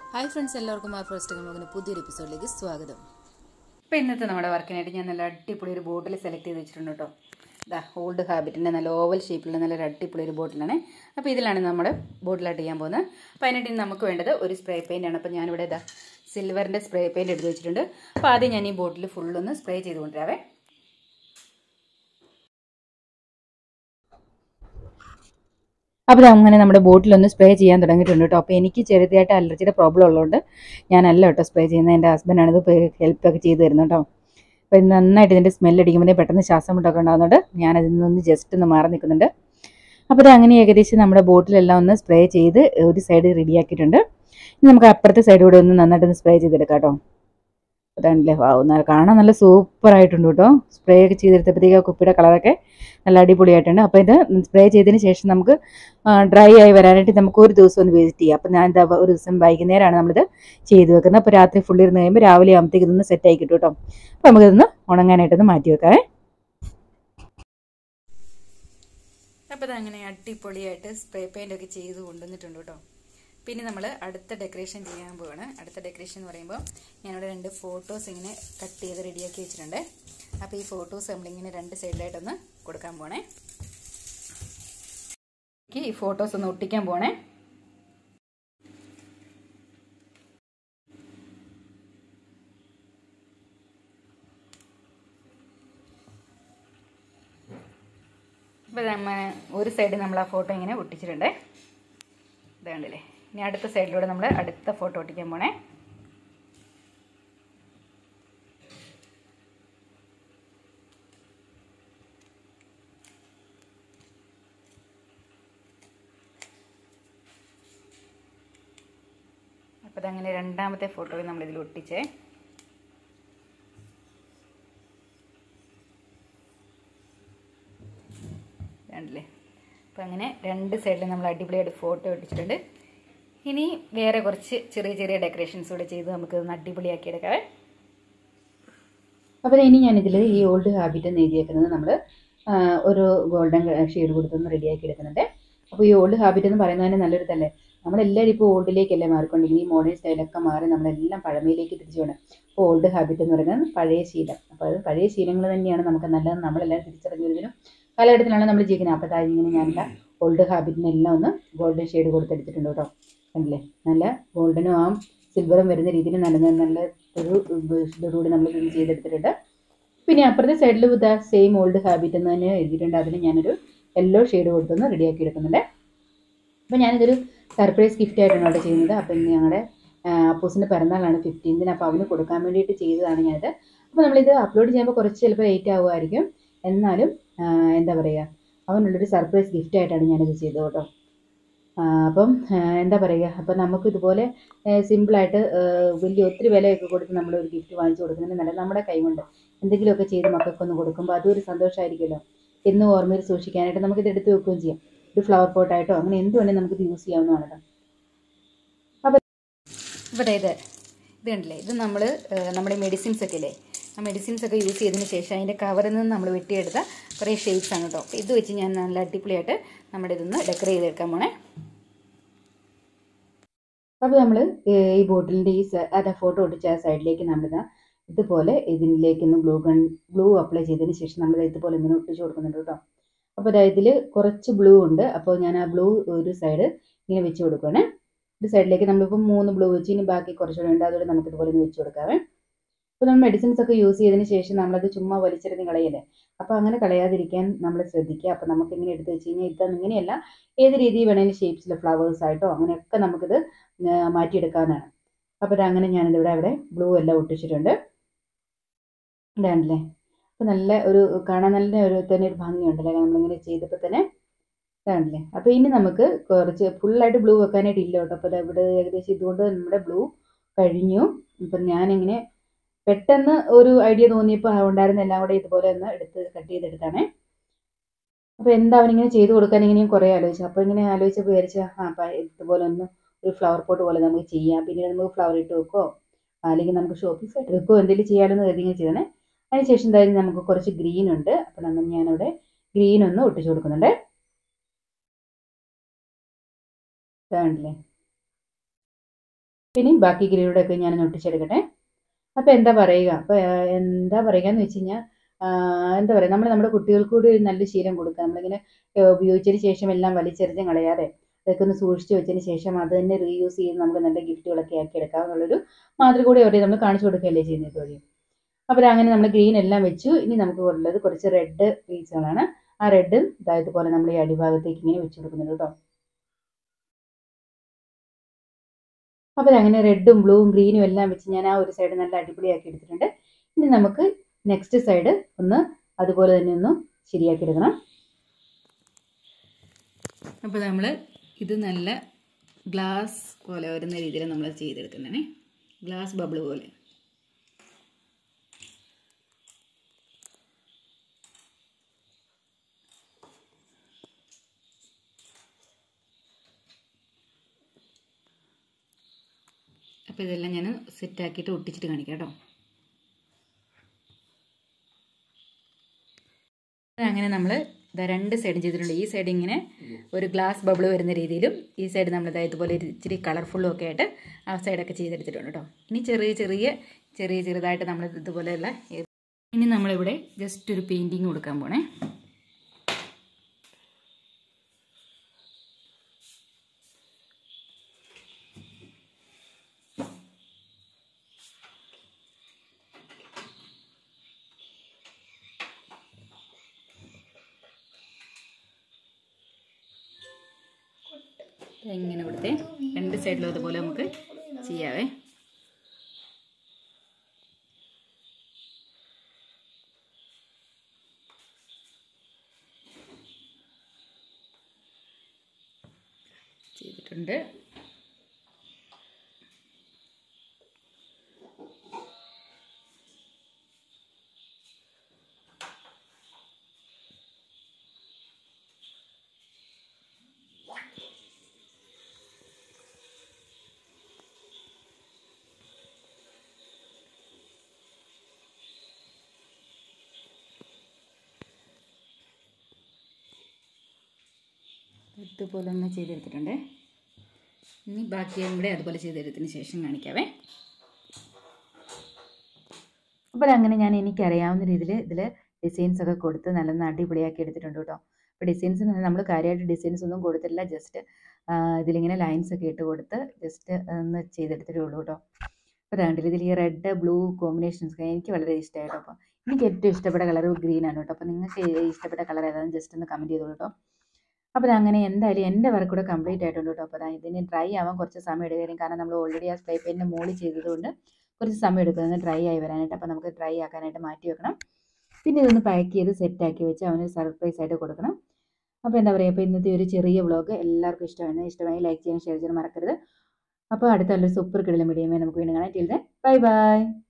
Hi friends, എല്ലാവർക്കും ആ first നമുക്ക് പുതിയൊരു എപ്പിസോഡിലേക്ക് സ്വാഗതം. ഇപ്പോൾ ഇന്നത്തെ നമ്മുടെ വർക്കിനായിട്ട് ഞാൻ നല്ല അടിപൊളി ഒരു ബോട്ടിൽ സെലക്ട് ചെയ്ത് വെച്ചിട്ടുണ്ട് കേട്ടോ. ഇതാ ഓൾഡ് ഹാബിറ്റിൻ്റെ നല്ല ഓവൽ ഷേപ്പിലുള്ള നല്ലൊരു അടിപൊളി ഒരു ബോട്ടിലാണ്. അപ്പോൾ ഇതിലാണ് നമ്മുടെ ബോട്ടിലായിട്ട് ചെയ്യാൻ പോകുന്നത്. അപ്പോൾ അതിനായിട്ട് നമുക്ക് വേണ്ടത് ഒരു സ്പ്രേ പെയിൻ്റാണ്. അപ്പോൾ ഞാനിവിടെ ഇതാ സിൽവറിൻ്റെ സ്പ്രേ പെയിൻറ്റ് എടുത്ത് വെച്ചിട്ടുണ്ട്. അപ്പോൾ ആദ്യം ഞാൻ ഈ ബോട്ടിൽ ഫുള്ളൊന്ന് സ്പ്രേ ചെയ്ത് കൊണ്ടുവരാവേ. അപ്പോൾ അങ്ങനെ നമ്മുടെ ബോട്ടിലൊന്ന് സ്പ്രേ ചെയ്യാൻ തുടങ്ങിയിട്ടുണ്ട് കേട്ടോ. അപ്പോൾ എനിക്ക് ചെറുതായിട്ട് അലർജിയുടെ പ്രോബ്ലം ഉള്ളതുകൊണ്ട് ഞാനല്ല കേട്ടോ സ്പ്രേ ചെയ്യുന്നത്. എൻ്റെ ഹസ്ബൻഡാണ് ഇത് ഹെൽപ്പൊക്കെ ചെയ്ത് തരുന്നത് കേട്ടോ. അപ്പോൾ ഇത് നന്നായിട്ട് ഇതിൻ്റെ സ്മെല്ലടിക്കുമ്പോൾ പെട്ടെന്ന് ശ്വാസം മുട്ടൊക്കെ ഉണ്ടാകുന്നുണ്ട്. ഞാനതിൽ നിന്ന് ജസ്റ്റ് ഒന്ന് മാറി നിൽക്കുന്നുണ്ട്. അപ്പോൾ ഇത് അങ്ങനെ ഏകദേശം നമ്മുടെ ബോട്ടിലെല്ലാം ഒന്ന് സ്പ്രേ ചെയ്ത് ഒരു സൈഡ് റെഡിയാക്കിയിട്ടുണ്ട്. ഇനി നമുക്ക് അപ്പുറത്തെ സൈഡ് കൂടെ ഒന്ന് നന്നായിട്ടൊന്ന് സ്പ്രേ ചെയ്തെടുക്കാം കേട്ടോ. അതാണല്ലേ കാണാൻ നല്ല സൂപ്പറായിട്ടുണ്ട് കേട്ടോ. സ്പ്രേ ഒക്കെ ചെയ്തെടുത്തപ്പോഴത്തേക്ക് കുപ്പിയുടെ കളറൊക്കെ നല്ല അടിപൊളിയായിട്ടുണ്ട്. അപ്പോൾ ഇത് സ്പ്രേ ചെയ്തതിന് ശേഷം നമുക്ക് ഡ്രൈ ആയി വരാനായിട്ട് നമുക്ക് ഒരു ദിവസം ഒന്ന് വിസിറ്റ് ചെയ്യാം. അപ്പോൾ ഞാൻ എന്താ ഒരു ദിവസം വൈകുന്നേരമാണ് നമ്മളിത് ചെയ്ത് വെക്കുന്നത്. അപ്പോൾ രാത്രി ഫുള്ള് ഇരുന്ന് കഴിയുമ്പോൾ രാവിലെ ആകുമ്പോഴത്തേക്ക് ഇതൊന്ന് സെറ്റായി കിട്ടും കേട്ടോ. അപ്പോൾ നമുക്കിതൊന്ന് ഉണങ്ങാനായിട്ടൊന്ന് മാറ്റി വെക്കാവേ. അപ്പോൾ ഇതങ്ങനെ അടിപൊളിയായിട്ട് സ്പ്രേ പെയിൻ്റ് ഒക്കെ ചെയ്ത് കൊണ്ടുവന്നിട്ടുണ്ട് കേട്ടോ. പിന്നെ നമ്മൾ അടുത്ത ഡെക്കറേഷൻ ചെയ്യാൻ പോവാണ്. അടുത്ത ഡെക്കറേഷൻ എന്ന് പറയുമ്പോൾ ഞാനിവിടെ 2 ഫോട്ടോസ് ഇങ്ങനെ കട്ട് ചെയ്ത് റെഡിയാക്കി വെച്ചിട്ടുണ്ട്. അപ്പോൾ ഈ ഫോട്ടോസ് നമ്മളിങ്ങനെ 2 സൈഡിലായിട്ടൊന്ന് കൊടുക്കാൻ പോണേ. ഈ ഫോട്ടോസ് ഒന്ന് ഒട്ടിക്കാൻ പോണേ. അപ്പോൾ ഒരു സൈഡ് നമ്മൾ ആ ഫോട്ടോ ഇങ്ങനെ ഒട്ടിച്ചിട്ടുണ്ട്. ഇതാണ്ടല്ലേ. ഇനി അടുത്ത സൈഡിലൂടെ നമ്മൾ അടുത്ത ഫോട്ടോ ഒട്ടിക്കാൻ പോണേ. അപ്പോൾ അതങ്ങനെ രണ്ടാമത്തെ ഫോട്ടോയിൽ നമ്മളിതിൽ ഒട്ടിച്ചേ. കണ്ടില്ലേ. അപ്പോൾ അങ്ങനെ 2 സൈഡിൽ നമ്മൾ അടിപൊളിയായിട്ട് ഫോട്ടോ ഒട്ടിച്ചിട്ടുണ്ട്. ഇനി വേറെ കുറച്ച് ചെറിയ ചെറിയ ഡെക്കറേഷൻസ് കൂടെ ചെയ്ത് നമുക്ക് അടിപൊളിയാക്കി എടുക്കാവേ. അപ്പോൾ ഇനി ഞാനിതിൽ ഈ ഓൾഡ് ഹാബിറ്റ് എന്ന് എഴുതിയേക്കുന്നത് നമ്മൾ ഒരു ഗോൾഡൻ ഷെയ്ഡ് കൊടുത്തൊന്ന് റെഡിയാക്കി എടുക്കുന്നുണ്ട്. അപ്പോൾ ഈ ഓൾഡ് ഹാബിറ്റ് എന്ന് പറയുന്നതിന് നല്ലൊരു തന്നെ നമ്മളെല്ലാവരും ഇപ്പോൾ ഓൾഡിലേക്കല്ലേ മാറിക്കൊണ്ടിരിക്കുന്നത്. ഈ മോഡേൺ സ്റ്റൈലൊക്കെ മാറി നമ്മളെല്ലാം പഴമയിലേക്ക് തിരിച്ചു വേണം. അപ്പോൾ ഓൾഡ് ഹാബിറ്റ് എന്ന് പറയുന്നത് പഴയ ശീലം. അപ്പോൾ അത് പഴയ ശീലങ്ങൾ തന്നെയാണ് നമുക്ക് നല്ലത്. നമ്മളെല്ലാം തിരിച്ചറിഞ്ഞൊരു കാലഘട്ടത്തിലാണ് നമ്മൾ ജീവിക്കുന്നത്. അപ്പോൾ അതായത് ഇങ്ങനെ ഞാനെൻ്റെ ഓൾഡ് ഹാബിറ്റിനെല്ലാം ഒന്ന് ഗോൾഡൻ ഷെയ്ഡ് കൊടുത്തെടുത്തിട്ടുണ്ട് കേട്ടോ. കണ്ടില്ലേ, നല്ല ഗോൾഡനും ആ സിൽവറും വരുന്ന രീതിയിൽ നല്ല ഒരു ഇതോടുകൂടി നമ്മൾ ഇത് ചെയ്തെടുത്തിട്ടുണ്ട്. പിന്നെ അപ്പുറത്തെ സൈഡിൽ ഇതാ സെയിം ഓൾഡ് ഹാബിറ്റ് എന്ന് തന്നെ എഴുതിയിട്ടുണ്ട്. അതിന് ഞാനൊരു യെല്ലോ ഷെയ്ഡ് കൊടുത്തൊന്ന് റെഡിയാക്കി എടുക്കുന്നുണ്ട്. അപ്പോൾ ഞാനിതൊരു സർപ്രൈസ് ഗിഫ്റ്റ് ആയിട്ടാണ് അവിടെ ചെയ്യുന്നത്. അപ്പോൾ ഇന്ന് ഞങ്ങളുടെ അപ്പൂസിൻ്റെ പിറന്നാളാണ് 15-ന്. അപ്പോൾ അവന് കൊടുക്കാൻ വേണ്ടിയിട്ട് ചെയ്തതാണ് ഞാനിത്. അപ്പോൾ നമ്മളിത് അപ്ലോഡ് ചെയ്യുമ്പോൾ കുറച്ച് ചിലപ്പോൾ ലേറ്റ് ആകുമായിരിക്കും. എന്നാലും എന്താ പറയുക, അവനുള്ളൊരു സർപ്രൈസ് ഗിഫ്റ്റ് ആയിട്ടാണ് ഞാനിത് ചെയ്തത് കേട്ടോ. അപ്പം എന്താ പറയുക, അപ്പം നമുക്ക് ഇതുപോലെ സിമ്പിളായിട്ട് വലിയ ഒത്തിരി വിലയൊക്കെ കൊടുത്ത് നമ്മളൊരു ഗിഫ്റ്റ് വാങ്ങിച്ചു കൊടുക്കുന്നതിന് നല്ല നമ്മുടെ കൈ കൊണ്ട് എന്തെങ്കിലുമൊക്കെ ചെയ്ത് മക്കൾക്കൊന്ന് കൊടുക്കുമ്പോൾ അതൊരു സന്തോഷമായിരിക്കുമല്ലോ. എന്നും ഓർമ്മയിൽ സൂക്ഷിക്കാനായിട്ട് നമുക്കിത് എടുത്ത് വെക്കുകയും ചെയ്യാം. ഒരു ഫ്ലവർ പോട്ടായിട്ടോ അങ്ങനെ എന്ത് വേണമെങ്കിൽ നമുക്കിത് യൂസ് ചെയ്യാവുന്നതാണ്. അപ്പം ഇവിടെ ഇത് കണ്ടില്ലേ, ഇത് നമ്മൾ നമ്മുടെ മെഡിസിൻസ് ഒക്കെ ഇല്ലേ, ആ മെഡിസിൻസ് ഒക്കെ യൂസ് ചെയ്തതിന് ശേഷം അതിൻ്റെ കവറിൽ നിന്ന് നമ്മൾ വെട്ടിയെടുത്ത കുറേ ഷേപ്സ് ആണ് കേട്ടോ. അപ്പോൾ ഇത് വെച്ച് ഞാൻ നല്ല അടിപൊളിയായിട്ട് നമ്മുടെ ഇതൊന്ന് ഡെക്കറേറ്റ് ചെയ്തെടുക്കാൻ പോണേ. അപ്പോൾ നമ്മൾ ഈ ബോട്ടിലിൻ്റെ ഈ ഫോട്ടോ ഒട്ടിച്ച ആ സൈഡിലേക്ക് നമ്മളിതാ ഇതുപോലെ ഇതിലേക്കൊന്ന് ഗ്ലൂ അപ്ലൈ ചെയ്തതിന് ശേഷം നമ്മൾ ഇതുപോലെ ഇങ്ങനെ ഒട്ടിച്ച് കൊടുക്കുന്നുണ്ട് കേട്ടോ. അപ്പോൾ അതായത് ഇതിൽ കുറച്ച് ബ്ലൂ ഉണ്ട്. അപ്പോൾ ഞാൻ ആ ബ്ലൂ ഒരു സൈഡ് ഇങ്ങനെ വെച്ച് കൊടുക്കുകയാണ്. ഒരു സൈഡിലേക്ക് നമ്മളിപ്പോൾ 3 ബ്ലൂ വെച്ച്, ഇനി ബാക്കി കുറച്ചുകൂടെ ഉണ്ട്, അതുകൊണ്ട് നമുക്ക് ഇതുപോലെ ഒന്ന് വെച്ച് കൊടുക്കാവേ. അപ്പോൾ നമ്മൾ മെഡിസിൻസ് ഒക്കെ യൂസ് ചെയ്തതിന് ശേഷം നമ്മളത് ചുമ്മാ വലിച്ചെറിഞ്ഞ് കളയല്ലേ. അപ്പോൾ അങ്ങനെ കളയാതിരിക്കാൻ നമ്മൾ ശ്രദ്ധിക്കുക. അപ്പോൾ നമുക്ക് ഇങ്ങനെ എടുത്ത് വെച്ച് കഴിഞ്ഞാൽ ഇതൊന്നും ഇങ്ങനെയല്ല, ഏത് രീതിയിൽ വേണമെങ്കിലും ഷേപ്സിൽ ഫ്ലവേഴ്സ് ആയിട്ടോ അങ്ങനെയൊക്കെ നമുക്കിത് മാറ്റിയെടുക്കാവുന്നതാണ്. അപ്പോൾ ഇത് അങ്ങനെ ഞാനിതിവിടെ അവിടെ ബ്ലൂ എല്ലാം ഒട്ടിച്ചിട്ടുണ്ട്. ഇതാണല്ലേ. അപ്പോൾ നല്ല ഒരു കാണാൻ നല്ല ഒരു തന്നെ ഒരു ഭംഗിയുണ്ടല്ലേ നമ്മളിങ്ങനെ ചെയ്തപ്പോൾ തന്നെ. ഇതാണല്ലേ. അപ്പോൾ ഇനി നമുക്ക് കുറച്ച് ഫുള്ളായിട്ട് ബ്ലൂ വെക്കാനായിട്ട് ഇല്ല കേട്ടോ. അപ്പോൾ ഇവിടെ ഏകദേശം ഇതുകൊണ്ട് നമ്മുടെ ബ്ലൂ കഴിഞ്ഞു. ഇപ്പം ഞാനിങ്ങനെ പെട്ടെന്ന് ഒരു ഐഡിയ തോന്നിയപ്പോൾ ഉണ്ടായിരുന്ന എല്ലാം കൂടെ ഇതുപോലെ ഒന്ന് കട്ട് ചെയ്തെടുത്താണേ. അപ്പോൾ എന്താ അവനിങ്ങനെ ചെയ്ത് കൊടുക്കാൻ ഇങ്ങനെയും കുറേ ആലോചിച്ചു. അപ്പോൾ ഇങ്ങനെ ആലോചിച്ചപ്പോൾ വിചാരിച്ചു ഇതുപോലെ ഒന്ന് ഒരു ഫ്ലവർ പോട്ട് പോലെ നമുക്ക് ചെയ്യാം. പിന്നീട് നമുക്ക് ഫ്ലവർ ഇട്ട് വെക്കോ അല്ലെങ്കിൽ നമുക്ക് ഷോപ്പീസ് ആയിട്ട് വെക്കോ എന്തെങ്കിലും ചെയ്യാമെന്ന് കരുതി ഇങ്ങനെ ചെയ്തേ. അതിനുശേഷം എന്തായാലും നമുക്ക് കുറച്ച് ഗ്രീൻ ഉണ്ട്. അപ്പോൾ ഞാനിവിടെ ഗ്രീൻ ഒന്ന് ഒട്ടിച്ചു കൊടുക്കുന്നുണ്ട്. ഇതാണല്ലേ. ഇനി ബാക്കി ഗ്രീനോടൊക്കെ ഞാൻ ഒട്ടിച്ചെടുക്കട്ടെ. അപ്പോൾ എന്താ പറയുക, എന്താ പറയുക എന്ന് വെച്ച് കഴിഞ്ഞാൽ എന്താ പറയുക, നമ്മൾ നമ്മുടെ കുട്ടികൾക്ക് കൂടി ഒരു നല്ല ശീലം കൊടുക്കുക. നമ്മളിങ്ങനെ ഉപയോഗിച്ചതിന് ശേഷം എല്ലാം വലിച്ചെറിഞ്ഞ് കളയാതെ അതൊക്കെ ഒന്ന് സൂക്ഷിച്ച് വെച്ചതിന് ശേഷം അത് തന്നെ റീയൂസ് ചെയ്ത് നമുക്ക് നല്ല ഗിഫ്റ്റുകളൊക്കെ ആക്കി എടുക്കാം എന്നുള്ളൊരു മാതൃക കൂടി അവരെ നമ്മൾ കാണിച്ചു കൊടുക്കുകയല്ലേ ചെയ്യുന്നത് വഴി. അപ്പോൾ അങ്ങനെ നമ്മൾ ഗ്രീൻ എല്ലാം വെച്ചു. ഇനി നമുക്ക് ഉള്ളത് കുറച്ച് റെഡ് പീസുകളാണ്. ആ റെഡ് ഇതുപോലെ നമ്മൾ ഈ അടിഭാഗത്തേക്ക് ഇങ്ങനെ വെച്ച് കൊടുക്കുന്നുണ്ട് കേട്ടോ. അപ്പോൾ അങ്ങനെ റെഡും ബ്ലൂവും ഗ്രീനും എല്ലാം വെച്ച് ഞാൻ ആ ഒരു സൈഡ് നല്ല അടിപൊളിയാക്കി എടുത്തിട്ടുണ്ട്. ഇനി നമുക്ക് നെക്സ്റ്റ് സൈഡ് ഒന്ന് അതുപോലെ തന്നെ ഒന്ന് ശരിയാക്കി എടുക്കണം. അപ്പോൾ നമ്മൾ ഇത് നല്ല ഗ്ലാസ് പോലെ വരുന്ന രീതിയിൽ നമ്മൾ ചെയ്തെടുക്കുന്നതാണ്. ഗ്ലാസ് ബബിൾ പോലെ. അപ്പോൾ ഇതെല്ലാം ഞാൻ സെറ്റാക്കിയിട്ട് ഒട്ടിച്ചിട്ട് കാണിക്കാം കേട്ടോ. അങ്ങനെ നമ്മൾ രണ്ട് സൈഡും ചെയ്തിട്ടുണ്ട്. ഈ സൈഡ് ഇങ്ങനെ ഒരു ഗ്ലാസ് ബബിൾ വരുന്ന രീതിയിലും ഈ സൈഡ് നമ്മൾ ഇതുപോലെ ഇച്ചിരി കളർഫുള്ളും ഒക്കെ ആയിട്ട് ആ സൈഡൊക്കെ ചെയ്തെടുത്തിട്ടുണ്ട് കേട്ടോ. ഇനി ചെറുതായിട്ട് നമ്മൾ ഇതുപോലെയുള്ള ഇനി നമ്മളിവിടെ ജസ്റ്റ് ഒരു പെയിൻറ്റിങ് കൊടുക്കാൻ പോണേ. ഇങ്ങനെ കൊടുത്തേ രണ്ട് സൈഡിലും അതുപോലെ നമുക്ക് ചെയ്യാവേ. ചെയ്തിട്ടുണ്ട്. ഇതുപോലെ ഒന്ന് ചെയ്തെടുത്തിട്ടുണ്ട്. ഇനി ബാക്കിയും കൂടെ അതുപോലെ ചെയ്തെടുത്തതിന് ശേഷം കാണിക്കാവേ. അപ്പോൾ അങ്ങനെ ഞാൻ എനിക്കറിയാവുന്ന രീതിയിൽ ഇതിൽ ഡിസൈൻസ് ഒക്കെ കൊടുത്ത് നല്ല അടിപൊളിയാക്കി എടുത്തിട്ടുണ്ട് കേട്ടോ. അപ്പോൾ ഡിസൈൻസ് നമ്മൾ കാര്യമായിട്ട് ഡിസൈൻസ് ഒന്നും കൊടുത്തില്ല, ജസ്റ്റ് ഇതിലിങ്ങനെ ലൈൻസ് ഒക്കെ ഇട്ട് കൊടുത്ത് ജസ്റ്റ് ഒന്ന് ചെയ്തെടുത്തിട്ടേ ഉള്ളൂ കേട്ടോ. അപ്പോൾ കണ്ടില്ല, ഇതിൽ ഈ റെഡ് ബ്ലൂ കോമ്പിനേഷൻസ് എനിക്ക് വളരെ ഇഷ്ടമായിട്ടോ. അപ്പോൾ എനിക്ക് ഏറ്റവും ഇഷ്ടപ്പെട്ട കളർ ഗ്രീനാണ് കേട്ടോ. അപ്പോൾ നിങ്ങൾക്ക് ഇഷ്ടപ്പെട്ട കളർ ഏതാണെന്ന് ജസ്റ്റ് ഒന്ന് കമൻറ്റ് ചെയ്തോളൂ കേട്ടോ. അപ്പോൾ അങ്ങനെ എന്തായാലും എൻ്റെ വർക്ക് കൂടെ കംപ്ലീറ്റ് ആയിട്ടുണ്ട് കേട്ടോ. അപ്പോൾ ഇതിന് ഡ്രൈ ആവാൻ കുറച്ച് സമയം എടുക്കും, കാരണം നമ്മൾ ഓൾറെഡി ആ സ്പ്രേ പെയിൻ്റെ മുകളിൽ ചെയ്തതുകൊണ്ട് കുറച്ച് സമയം എടുക്കുന്നത് ഡ്രൈ ആയി വരാനായിട്ട്. അപ്പോൾ നമുക്ക് ഡ്രൈ ആക്കാനായിട്ട് മാറ്റി വെക്കണം. പിന്നെ ഇതൊന്ന് പാക്ക് ചെയ്ത് സെറ്റാക്കി വെച്ച് അവന് സർപ്രൈസ് ആയിട്ട് കൊടുക്കണം. അപ്പോൾ എന്താ പറയുക, അപ്പോൾ ഇന്നത്തെ ഒരു ചെറിയ വ്ളോഗ് എല്ലാവർക്കും ഇഷ്ടമായി ലൈക്ക് ചെയ്യാൻ ഷെയർ ചെയ്യാൻ മറക്കരുത്. അപ്പോൾ അടുത്ത നല്ലൊരു സൂപ്പർ കിടിലൻ വീഡിയോയുമായി നമുക്ക് വീണ്ടും കാണാം. Till then bye by.